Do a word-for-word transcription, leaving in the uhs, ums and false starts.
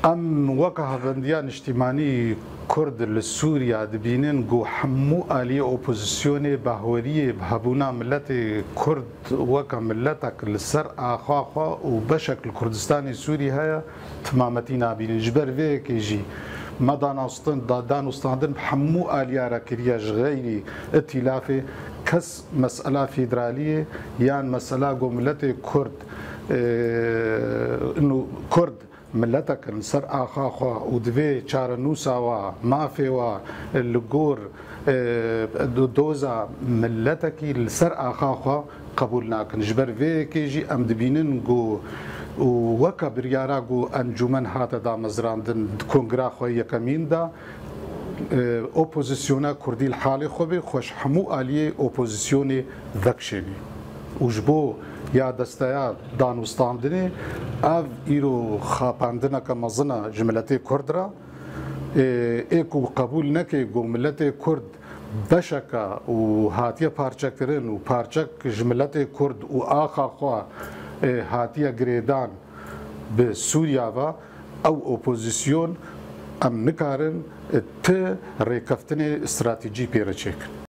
ام وقع بنديان اجتماعي كرد لسوريا دبينين جو حمو آلية اوبوزيسيوني باهورية بهبونا ملت كرد وقع ملتك للسر آخوا خوا وبشكل كردستاني سوري هيا تمامتنا بين جبر فيك يجي ما دانوستن دانوستاندن بحمو آلية راكرياج غيري ائتلافي كس مسألة فيدرالية يعني مسألة جو ملت كرد اه انه كرد ملتك السر آخا خوا ودفي چارنوسا و مافي و اللقور دوزا ملتك السر آخا خوا قبول ناكن جبر في كيجي ام دبينن جو وكا بريارا جو انجومن هاتا دا مزراندن كونغرا خو يكمين دا اوبوزيسيونا كردي الحالي خوبي خوش حمو آلية اوبوزيسيوني ذكشيني وجبو یا دستایا دانوستاندنی اف ایرو خاپاندنا که مزنا جملت کرد را ایکو قبول نکه گو ملت کرد بشکا و هاتیه پارچه کرن و پارچه جملت کرد و آخا خوا هاتیه گریدان به سوریا و او اپوزیسیون ام نکارن ته ریکفتن استراتیجی پیره چکن